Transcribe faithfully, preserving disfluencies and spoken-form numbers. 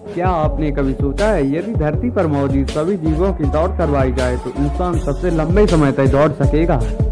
क्या आपने कभी सोचा है यदि धरती पर मौजूद सभी जीवों की दौड़ करवाई जाए तो इंसान सबसे लंबे समय तक दौड़ सकेगा?